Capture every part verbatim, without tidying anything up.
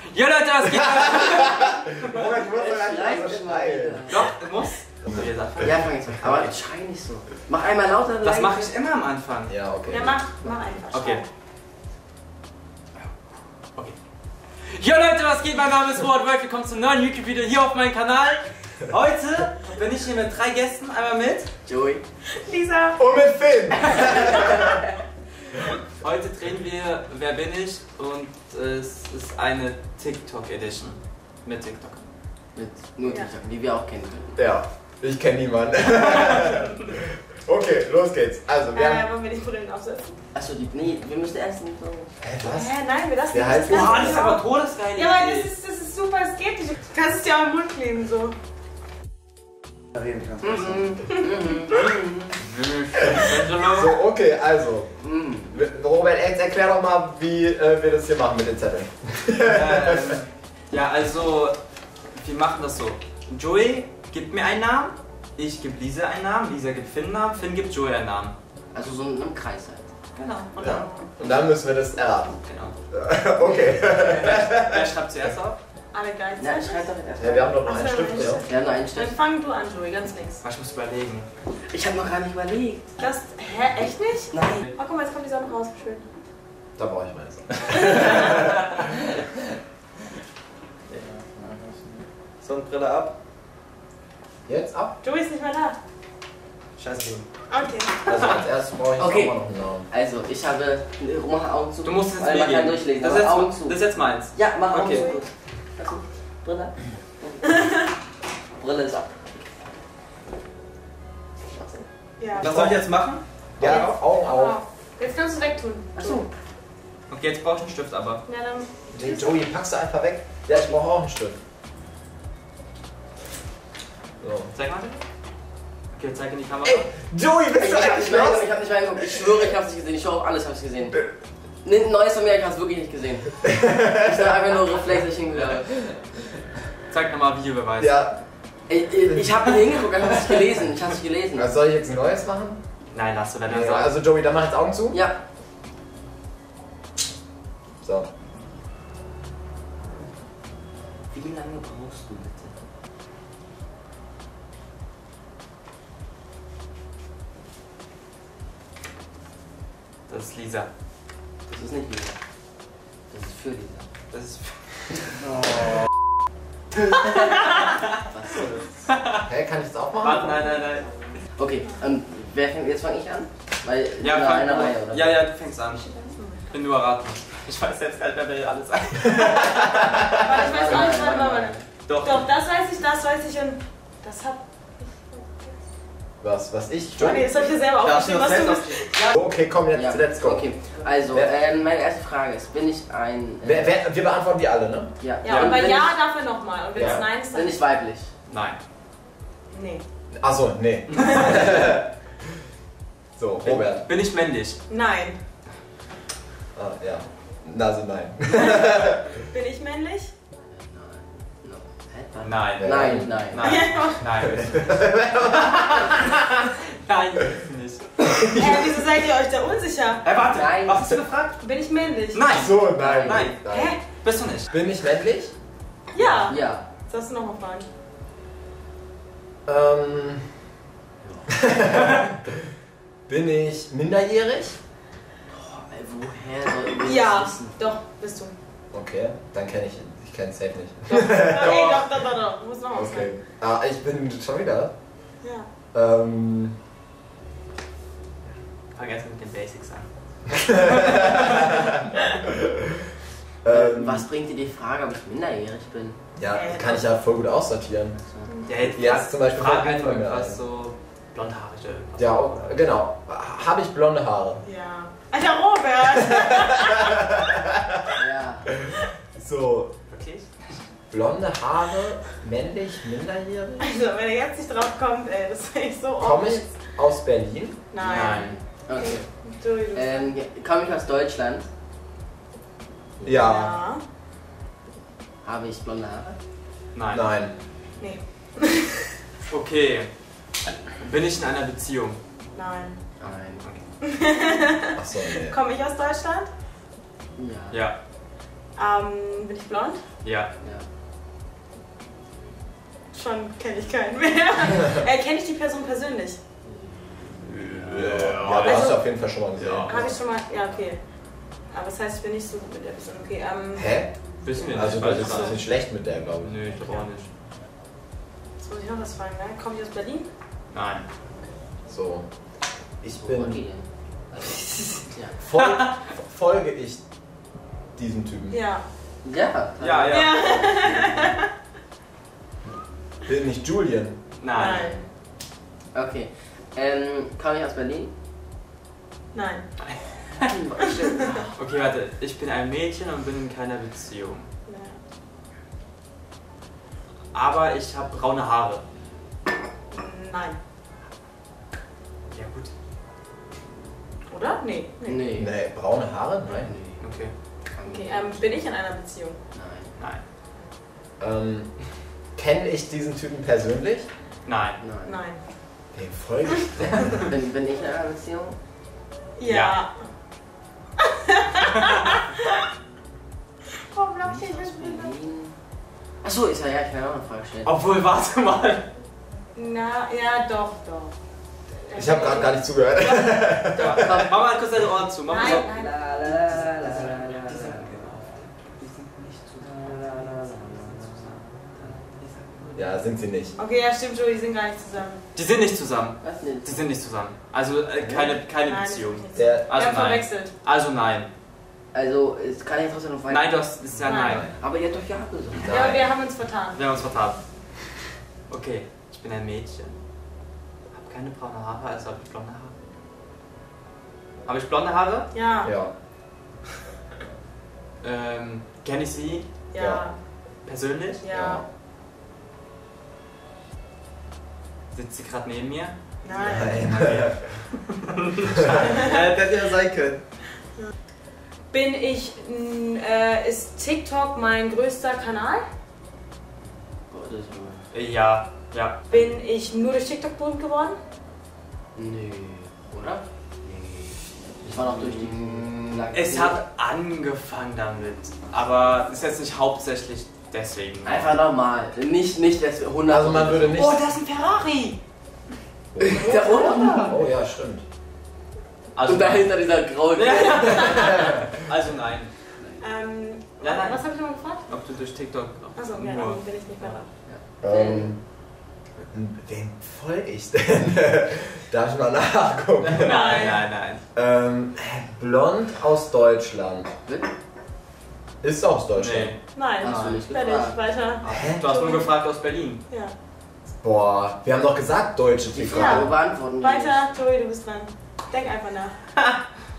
Ja Leute, was geht? Moment, du musst doch gar nicht so schreien. Doch, du musst. Ja, fang jetzt an. Aber schrei nicht so. Mach einmal lauter. Das mache ich immer am Anfang. Ja, okay. Ja, mach, mach einfach. Okay. Okay. Ja Leute, was geht? Mein Name ist Robert Wolf. Willkommen zum neuen YouTube-Video hier auf meinem Kanal. Heute bin ich hier mit drei Gästen. Einmal mit Joey, Lisa und mit Finn. Heute drehen wir Wer bin ich? Und es ist eine TikTok-Edition mit TikTok. mit nur Ja. TikTok, die wir auch kennen können. Ja, ich kenne niemanden. Okay, los geht's. Also, wir äh, haben... wollen wir die Brillen aufsetzen? Achso, die. Nee, wir müssen erst so. Hä, was? Hä, nein, wir lassen Der das heißt- ganz Boah, das ist genau. aber todesgeil. Ja, aber das ist, das ist super, es geht nicht. Du kannst es dir auch im Mund kleben, so. So, okay, also. Mm. Robert, jetzt erklär doch mal, wie äh, wir das hier machen mit den Zetteln. Ähm, ja, also, wir machen das so. Joey gibt mir einen Namen, ich gebe Lisa einen Namen, Lisa gibt Finn einen Namen, Finn gibt Joey einen Namen. Also so in einem Kreis halt. Genau. Und Ja. dann, Und dann müssen wir das erraten. genau. Okay. Wer, wer schreibt zuerst auf? Alle Ja, gleichzeitig. schreib doch jetzt Ja, erst. wir haben doch noch Ach einen so, Stift. einen Ja. Stift. Wir haben noch einen Dann Stift. fang du an, Joey, ganz links. Ich muss überlegen. Ich habe noch gar nicht überlegt. Das, hä, echt nicht? Nein. Oh, guck mal, jetzt kommt die Sonne raus, schön. Da brauche ich meins. Sonnenbrille ab. Jetzt ab. Joey ist nicht mehr da. Scheiße. Okay. Also als erstes brauche ich Okay. auch mal noch einen Namen. Also, ich habe. Mach Augen zu. Du musst es jetzt Weil mir man kann geben. durchlesen. Das aber ist, Augen jetzt, zu. das ist jetzt meins. Ja, mach Augen Okay. zu. Achso, Brille. Brille ist ab. Ja. Was soll ich jetzt machen? Ja, Augen auf. Wow. Jetzt kannst du wegtun. Achso. Okay, jetzt brauche ich einen Stift aber. Ja, dann. Nee, Joey, packst du einfach weg. Ja, ich brauche auch einen Stift. So. Zeig mal. Okay, zeig in die Kamera. Ey, Joey, bist Ich du hab eigentlich nicht mehr los? hingeguckt, ich hab nicht mehr hingeguckt. Ich schwöre, ich hab's nicht gesehen. Ich schwöre auf alles, hab's gesehen. Ein neues von mir, ich hab's wirklich nicht gesehen. Ich hab einfach nur reflexisch hingeguckt. Zeig nochmal Videobeweis. Ja, Ich, ich, ich hab nicht hingeguckt, ich hab's nicht gelesen. Ich hab's nicht gelesen. was soll ich jetzt ein neues machen? Nein, lass du, wenn er Ja, sagt. also Joey, dann mach jetzt Augen zu. Ja. So. Wie lange brauchst du bitte? Das ist Lisa. Das ist nicht Lisa. Das ist für Lisa. Das ist. Was soll das? Hä, kann ich das auch machen? Warte, nein, nein, nein. Okay, ähm, wer fängt, jetzt fange ich an? Weil Ja, in fang einer du. Reihe, oder? Ja, ja, du fängst an. Bin nur erraten. Ich weiß selbst gar nicht mehr, wer alles sagt. Warte, ich weiß auch nicht, warte, warte, warte. Doch. Doch, das weiß ich, das weiß ich und das hab. Was, was ich? Oh, nee, das hab ich dir selber Ja, aufgeschrieben, das was du selbst bist. Okay, komm, jetzt, Ja. let's go. Okay, also, Wer- ähm, meine erste Frage ist, bin ich ein... Äh, Wer, wer, wir beantworten die alle, ne? ja, Ja, und bei bin Ja ich, darf er nochmal. Und wenn Ja. es Nein ist, dann. bin ich weiblich? Nein. Nee. Achso, nee. So, Robert. Bin ich männlich? Nein. Ah, ja. Also nein. Bin ich männlich? No. Hä? Warte. Nein. Nein, nein. Nein. Nein. Nein, bist du nicht. Hä, wieso seid ihr euch da unsicher? Hey, warte. Nein. Was hast du gefragt? Bin ich männlich? Nein. So, nein. Nein. Hä? Bist du nicht? Bin ich männlich? Ja. Ja. Jetzt darfst du nochmal fragen. Ähm. Bin ich minderjährig? Boah, ey, woher soll ich das Ja, wissen? doch, bist du. Okay, dann kenne ich ihn. Ich kenne safe nicht. Doch. Ey, doch, doch, doch, doch. Du musst noch was Okay. Ah, ich bin schon wieder. Ja. Ähm. Fang erst mit den Basics an. ähm Was bringt dir die Frage, ob ich minderjährig bin? Ja, kann ich ja voll gut aussortieren. Ja, jetzt, Jetzt zum Beispiel frag fällt mir einfach niemand mehr irgendwas ein. so blondhaarig oder irgendwas. Ja, auch- genau. Habe ich blonde Haare? Ja. Alter Robert! Ja. So, Wirklich? blonde Haare, männlich, minderjährig? Also, wenn er jetzt nicht drauf kommt, ey, das ist echt so Komme ich obvious. aus Berlin? Nein. Okay. Du, du. Ähm, komme ich aus Deutschland? Ja. Ja. Habe ich blonde Haare? Nein. Nein. Nee. Okay. Bin ich in einer Beziehung? Nein. Nein. Okay. Achso, nee. Komme ich aus Deutschland? Ja. Ja. Ähm, bin ich blond? Ja. Ja. Schon kenne ich keinen mehr. äh, kenne ich die Person persönlich? Ja, du hast Also- du auf jeden Fall schon mal gesehen. Ja. Habe ich schon mal. Ja, okay. Aber das heißt, ich bin nicht so gut mit der Person. Okay, ähm. Hä? Wissen wir nicht. Also, ich du weiß bist es das nicht schlecht mit der, glaube ich. Nö, ich glaube auch nicht. Jetzt muss ich noch was fragen, ne? Komme ich aus Berlin? Nein. So. Ich Wo bin. wollt ihr denn? Also, ja. Fol folge ich diesem Typen? Ja. Ja. Ja, ja. Bin ich Julian? Nein. Okay. Ähm, komme ich aus Berlin? Nein. Stimmt. Okay, warte. Ich bin ein Mädchen und bin in keiner Beziehung. Nein. Aber ich habe braune Haare. Nein. Ja, gut. Oder? Nee. Nee. Nee. Nee, braune Haare? Nein. Nee. Okay. Okay, ähm, bin ich in einer Beziehung? Nein. Nein. Ähm, kenne ich diesen Typen persönlich? Nein. Nein. Nein. Wem folge ich denn? Bin, bin ich in einer Beziehung? Ja. Warum lach ich Aus nicht? Berlin. Achso, ist ja, ja, ich kann auch eine Frage stellen. Obwohl, warte mal. Na, ja, doch, doch. Ich habe gerade gar nicht zugehört. Doch. Mach mal kurz deine Ohren zu. Mach mal Nein, so. nein. La, la, la, la, la, la. Ja, sind sie nicht. Okay, ja, stimmt, Joey, die sind gar nicht zusammen. Die sind nicht zusammen. Was denn? Die sind nicht zusammen. Also äh, keine, keine Nein, Beziehung. das ist nicht Der, zusammen. Also Wir haben nein. verwechselt. Also nein. Also, es kann ich trotzdem noch weiter. Nein, du hast ist ja nein. Nein. Aber ihr habt doch ja gesagt. Ja, Nein. wir haben uns vertan. Wir haben uns vertan. Okay, ich bin ein Mädchen. Hab keine braune Haare, also habe ich blonde Haare. Habe ich blonde Haare? Ja. ja. Ähm, kenne ich sie Ja. Ja. persönlich? Ja. Sitzt sie gerade neben mir? Nein. Äh, hätte ja sein können. Bin ich. n- Äh, ist TikTok mein größter Kanal? Boah, das ist aber... Äh, Ja, ja. Bin ich nur durch TikTok berühmt geworden? Nee. Oder? Nee. Ich war noch durch die... Es hat angefangen damit, aber ist jetzt nicht hauptsächlich deswegen. Einfach normal. Nicht, nicht das hundert. Also man würde nicht. Oh, das ist ein Ferrari! Der hundert. Oh ja, stimmt. Also Und dahinter dieser graue... Also nein. Ähm, Ja, nein. Was habe ich nochmal gefragt? Ob du durch TikTok Achso, ja, nur... dann bin ich nicht mehr da. Ähm, wem folge ich denn? Darf ich mal nachgucken? Nein, nein, nein. Ähm, blond aus Deutschland. Ist aus Deutschland. Nee. Nein, Hast du nicht fertig, gefragt. weiter. Hä? Du hast nur gefragt aus Berlin. Ja. Boah, wir haben doch gesagt deutsche Die T V. Frage beantworten. wir nicht. Weiter, Joey, du bist dran. Denk einfach nach.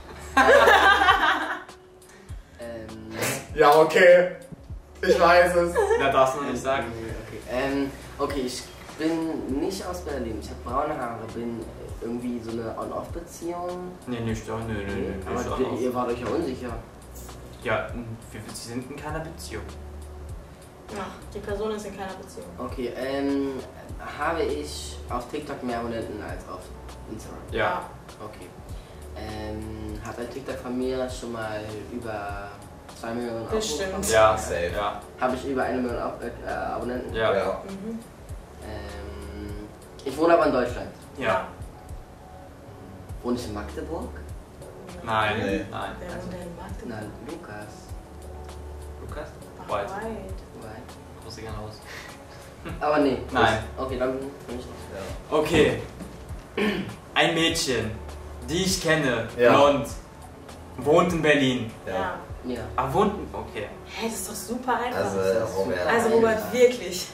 Ähm... Ja, okay. Ich weiß es. Ja, darfst du noch nicht sagen. Okay. Ähm, okay, ich bin nicht aus Berlin. Ich habe braune Haare, bin irgendwie so eine On-Off-Beziehung. Nee, nicht doch, nö, nö, nö. Aber nicht ihr, auch. ihr wart euch ja unsicher. Ja, wir, sie sind in keiner Beziehung. Ach, die Person ist in keiner Beziehung. Okay, ähm, habe ich auf TikTok mehr Abonnenten als auf Instagram? Ja. Okay. Ähm, hat ein TikTok von mir schon mal über zwei Millionen Bestimmt. Aufrufe? Ja, Safe. ja, Habe ich über eine Million Ab äh, Abonnenten? ja. Ja. Ja. Mhm. Ähm, ich wohne aber in Deutschland. ja. Wohne ich in Magdeburg? Nein, Nee. nein. Wer wohnt denn in Magdeburg? Nein, Lukas. Lukas? Ach, White. weit. Right. Grüße gehen raus. Aber nee. Nein. Okay, dann bin ich nicht. Okay. Ein Mädchen, die ich kenne, Ja. blond, wohnt in Berlin. Ja. Ja. Ja. Ah, wohnt. Okay. Hä, das ist doch super einfach. Also, Robert. Also, Robert, wirklich.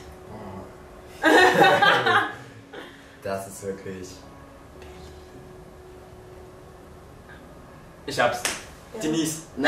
Das ist wirklich. Ich hab's. Ja. Denise. Nein!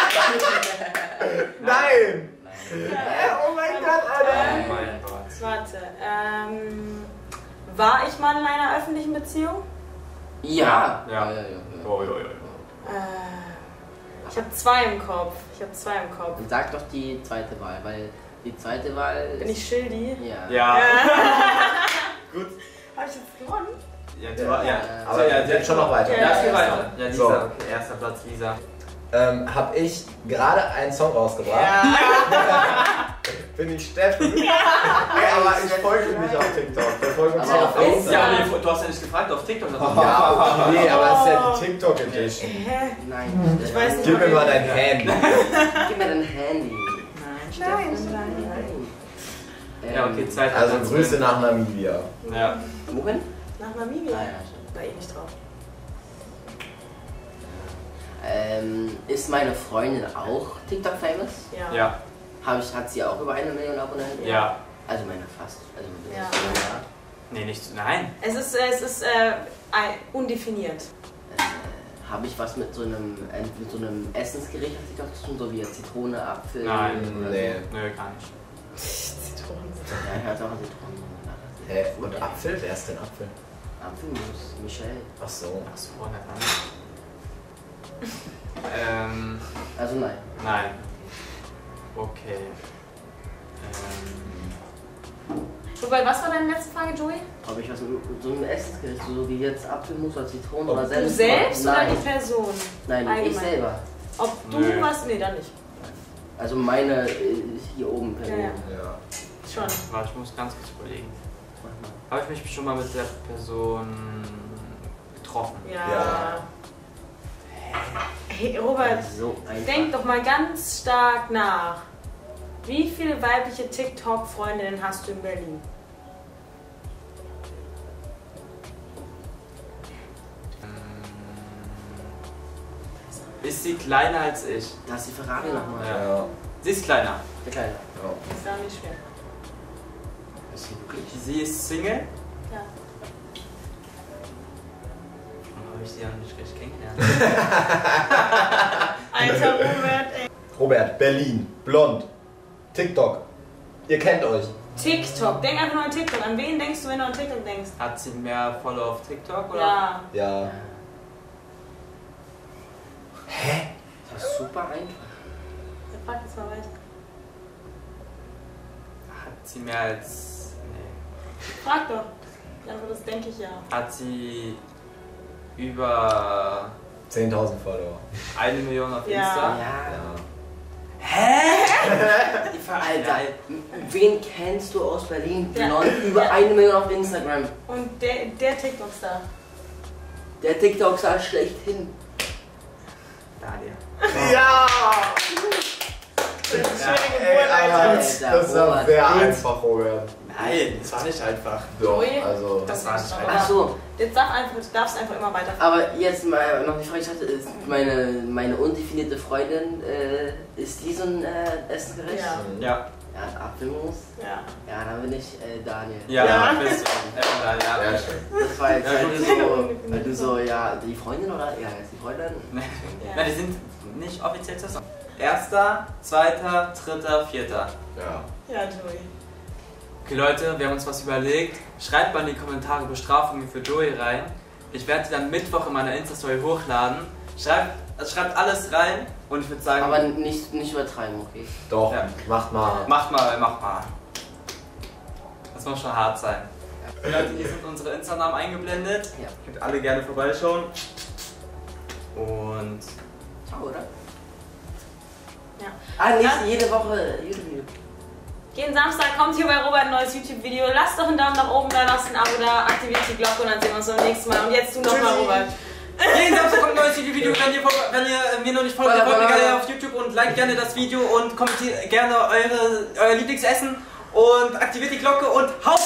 Nein! Ja. Oh mein Gott, Alter! Oh mein Gott. Warte, ähm. War ich mal in einer öffentlichen Beziehung? Ja! Ja. ja, ja, ja. Oh, ja, ja. Äh. Ich habe zwei im Kopf. Ich habe zwei im Kopf. Dann sag doch die zweite Wahl, weil die zweite Wahl Bin ist. ich Schildi? Ja. Ja. Gut. Habe ich jetzt gewonnen? Ja, du war, ja. Aber Ja, ja, geht schon noch weiter. Ja, es geht weiter. Ja, Lisa. So. Okay, erster Platz, Lisa. ähm, habe ich gerade einen Song rausgebracht. Ja. Bin ich Steffen? Ja. Ey, aber ich folge nicht auf TikTok. Wir folgen uns Aber auf auf Insta. Ja, aber du hast ja nicht gefragt auf TikTok. Das Ja, nee, aber es ist ja die TikTok Edition. Hä? Nein. Ich weiß nicht. Gib mir mal dein Handy. Gib mir dein Handy. Nein, Nein. Steffen, nein. Nein. Ja, okay, Zeit. Also Grüße nach Namibia. Ja. Wohin? Nach Namibia. Ah, ja, stimmt. War eh nicht drauf. Ähm, ist meine Freundin auch TikTok-famous? Ja. Ja. Hab ich, hat sie auch über eine Million Abonnenten? Ja. Also meine fast. Also Ja. ja. Nee, nicht. Nein. Es ist, es ist äh, ein- undefiniert. Äh, Habe ich was mit so einem äh, mit so einem Essensgericht auf TikTok zu tun, so wie jetzt Zitrone, Apfel? Nein. oder Nee. Nö, gar nicht. Zitronen. So? Ja, ich hatte auch an Zitronen. Hä? Und Apfel? Wer ist denn Apfel? Apfelmus, Michelle. Ach so. Achso, nicht an. ähm. Also nein. Nein. Okay. Ähm. Wobei, was war deine letzte Frage, Joey? Ob ich was mit so einem Essensgericht, so wie jetzt Apfelmus oder Zitronen Ob oder du selbst? Du selbst oder Nein. die Person? Nein, ich Allgemein. selber. Ob du Nö. was? Nee, dann nicht. Also meine äh, hier oben Person. Ja, ja. Ja. Schon. Warte, ich muss ganz kurz überlegen. Habe ich mich schon mal mit der Person getroffen? Ja. Ja. Hey, Robert, So einfach. denk doch mal ganz stark nach. Wie viele weibliche TikTok-Freundinnen hast du in Berlin? Ist sie kleiner als ich? Das ist die Ferrari nochmal. Ja. Ja. Sie ist kleiner. Der Kleine. Das ist ja nicht schwer. Ist sie wirklich? Sie ist Single. Ja. Habe ich sie ja noch nicht richtig kennengelernt. Alter Robert, ey. Robert, Berlin, blond, TikTok. Ihr kennt euch. TikTok, denk einfach nur an TikTok. An wen denkst du, wenn du an TikTok denkst? Hat sie mehr Follower auf TikTok oder? Ja. Ja. Das ist super einfach. Dann frag jetzt mal weiter. Hat sie mehr als. Nee. Frag doch. Ja, aber das denke ich ja. Hat sie über zehntausend Follower. eine Million auf Ja. Insta? Ja. Ja. Die Ver- Alter, wen kennst du aus Berlin? Ja. Blond, über Ja. eine Million auf Instagram. Und der, der TikTok-Star. Der TikTok-Star schlechthin. Dalia. Ja! Schöne Ey, Geburt, aber Alter. das war Robert. sehr Gut. einfach, Robert. Nein, das war nicht einfach. Doch, Joey? also. Das war nicht Aber- einfach. Ach so, Jetzt darf einfach, du darfst einfach immer weiter. aber jetzt mal noch die Frage, ich hatte, ist meine, meine undefinierte Freundin, äh, ist die so ein äh, Essensgericht? Ja. Ja. Ja, Apfelmus. Ja. Ja, dann bin ich äh, Daniel. Ja, Ja. bist du. Ja, ja. Sehr schön. Das war jetzt, Ja, weil gut. du so, weil du so, ja, die Freundin oder? Ja, ist die Freundin. Nein, die sind nicht offiziell zusammen. Erster, zweiter, dritter, vierter. Ja. Ja, Joey. Okay Leute, wir haben uns was überlegt. Schreibt mal in die Kommentare Bestrafungen für Joey rein. Ich werde die dann Mittwoch in meiner Insta-Story hochladen. Schreibt, also schreibt alles rein und ich würde sagen, Aber nicht, nicht übertreiben, okay? Doch, Ja. macht mal. macht mal, macht mal. Das muss schon hart sein. Leute, hier sind unsere Insta-Namen eingeblendet. Ja. Könnt alle gerne vorbeischauen. Und Ciao, oder? Ja. Ah, nicht Ja. jede Woche YouTube-Video. Jeden Samstag kommt hier bei Robert ein neues YouTube-Video. Lasst doch einen Daumen nach oben da, lasst ein Abo da, aktiviert die Glocke und dann sehen wir uns beim nächsten Mal. Und jetzt du nochmal, Robert. jeden Samstag kommt ein neues YouTube-Video. Wenn ihr, wenn ihr mir noch nicht folgt, dann folgt mir gerne auf YouTube und liked gerne das Video und kommentiert gerne eure, euer Lieblingsessen und aktiviert die Glocke und haut